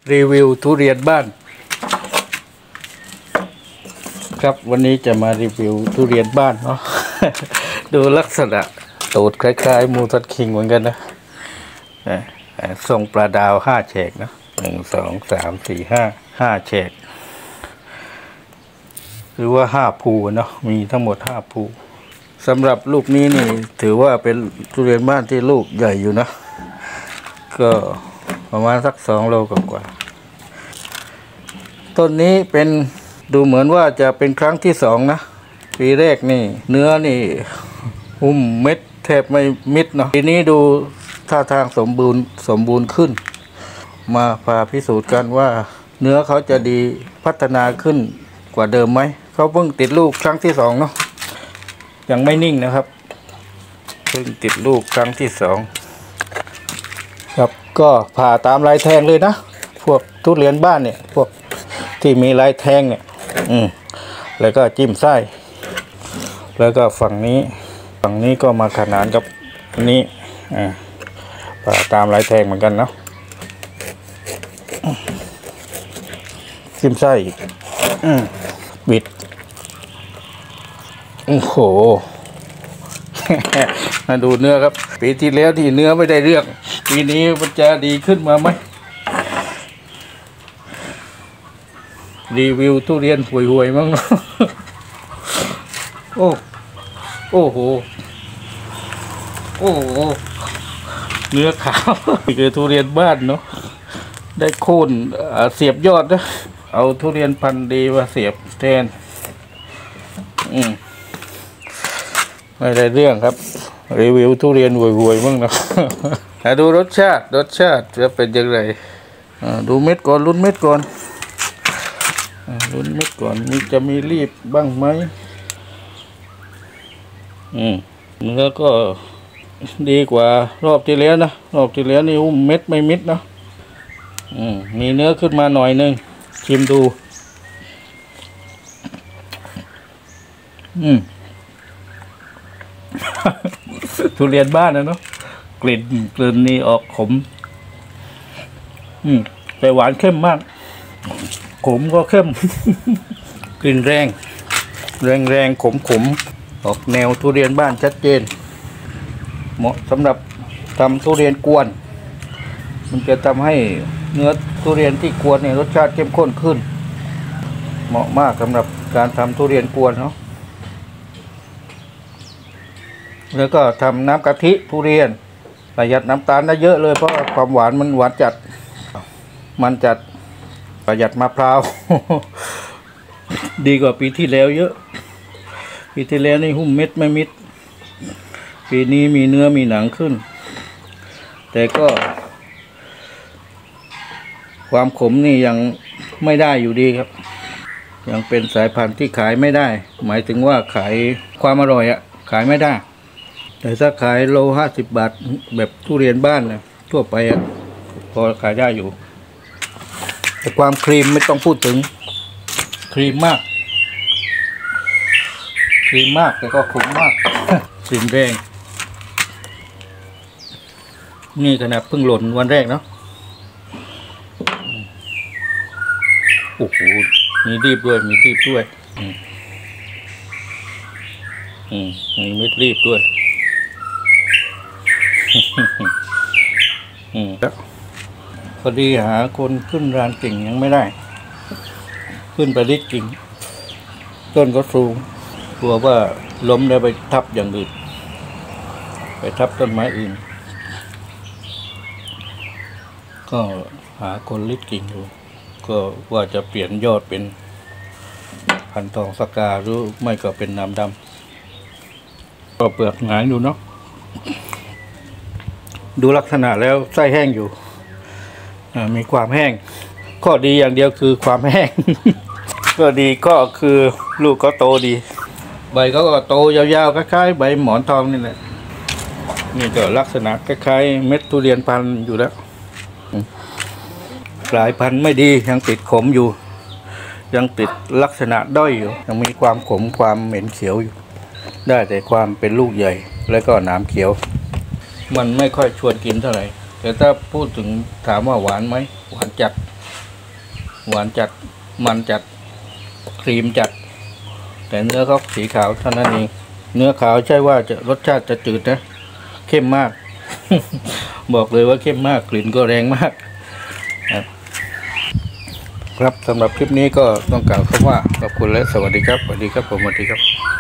รีวิวทุเรียนบ้านครับวันนี้จะมารีวิวทุเรียนบ้านเนาะ ดูลักษณะตูดคล้ายๆมูสัตคิงเหมือนกันนะทรงปลาดาว5 แฉกนะ1 2 3 4 5แฉกหรือว่า5 ภูเนาะมีทั้งหมด5 ภูสำหรับลูกนี้นี่ถือว่าเป็นทุเรียนบ้านที่ลูกใหญ่อยู่นะก็ประมาณสัก2 โลกว่าต้นนี้เป็นดูเหมือนว่าจะเป็นครั้งที่2นะปีแรกนี่เนื้อนี่เม็ดแทบไม่มิดเนาะปีนี้ดูท่าทางสมบูรณ์ขึ้นมาพาพิสูจน์กันว่าเนื้อเขาจะดีพัฒนาขึ้นกว่าเดิมไหมเขาเพิ่งติดลูกครั้งที่2เนาะยังไม่นิ่งนะครับเพิ่งติดลูกครั้งที่2ครับก็ผ่าตามลายแทงเลยนะพวกทุเรียนบ้านเนี่ยพวกที่มีลายแทงเนี่ยแล้วก็จิ้มไส้แล้วก็ฝั่งนี้ก็มาขนานกับอันนี้ผ่าตามลายแทงเหมือนกันเนาะจิ้มไส้อีกบิดโอ้โห มาดูเนื้อครับปีที่แล้วที่เนื้อไม่ได้เรื่องปีนี้มันจะดีขึ้นมาไหมรีวิวทุเรียนห่วยๆมั้ง โอ้โหโอ้โหเนื้อขาวนี่คือทุเรียนบ้านเนาะได้โค่นเสียบยอดนะเอาทุเรียนพันธุ์ดีมาเสียบแทนไม่ได้เรื่องครับรีวิวทุเรียนห่วยๆมั้งนะ ดูรสชาติจะเป็นยังไงดูเม็ดก่อนลุ้นเม็ดก่อนมีรีบบ้างไหมเนื้อก็ดีกว่ารอบที่แล้วนะรอบที่แล้วนี่เม็ดไม่มิดนะมีเนื้อขึ้นมาหน่อยนึงชิมดูทุเรียนบ้านนะเนาะกลิ่นนี่ออกขมแต่หวานเข้มมากขมก็เข้ม กลิ่นแรงขมออกแนวทุเรียนบ้านชัดเจนเหมาะสำหรับทำทุเรียนกวนมันจะทำให้เนื้อทุเรียนที่กวนเนี่ยรสชาติเข้มข้นขึ้นเหมาะมากสำหรับการทำทุเรียนกวนเนาะแล้วก็ทำน้ำกะทิทุเรียนประหยัดน้ำตาลได้เยอะเลยเพราะความหวานมันหวานจัดประหยัดมะพร้าว ดีกว่าปีที่แล้วเยอะปีที่แล้วนี่เม็ดไม่มิดปีนี้มีเนื้อมีหนังขึ้นแต่ก็ความขมนี่ยังไม่ได้อยู่ดีครับยังเป็นสายพันธุ์ที่ขายไม่ได้หมายถึงว่าขายความอร่อยขายไม่ได้แต่ถ้าขายโล50 บาทแบบทุเรียนบ้านนะทั่วไปพอขายได้อยู่แต่ความครีมไม่ต้องพูดถึงครีมมากแต่ก็ขมมาก กลิ่นแรงนี่ขนาดเพิ่งหล่นวันแรกเนาะโอ้โหมีรีบด้วยมีเม็ดรีบด้วยพอดีหาคนขึ้นรานกิ่งยังไม่ได้ขึ้นไปริดกิ่งต้นก็สูงกลัวว่าล้มแล้วไปทับอย่างอื่นไปทับต้นไม้อื่นก็หาคนริดกิ่งอยู่ก็ว่าจะเปลี่ยนยอดเป็นพันทองสกาหรือไม่ก็เป็นน้ำดำก็เปลือกหงายดูเนาะดูลักษณะแล้วไส้แห้งอยู่มีความแห้งข้อดีอย่างเดียวคือความแห้ง ก็ดีก็คือลูกก็โตดีใบเขาก็โตยาวๆคล้ายๆใบหมอนทองนี่แหละนี่ก็ลักษณะคล้ายๆเม็ดทุเรียนพันธุ์อยู่แล้วกลายพันธุ์ไม่ดียังติดขมอยู่ยังติดลักษณะด้อยอยู่ยังมีความขมความเหม็นเขียวอยู่ได้แต่ความเป็นลูกใหญ่แล้วก็หนามเขียวมันไม่ค่อยชวนกินเท่าไหร่แต่ถ้าพูดถึงถามว่าหวานไหมหวานจัดหวานจัดมันจัดครีมจัดแต่เนื้อเขาสีขาวเท่านั้นเองเนื้อขาวใช่ว่าจะรสชาติจะจืดนะเข้มมาก บอกเลยว่าเข้มมากกลิ่นก็แรงมากครับสำหรับคลิปนี้ก็ต้องกล่าวคำว่าขอบคุณและสวัสดีครับสวัสดีครับผมสวัสดีครับ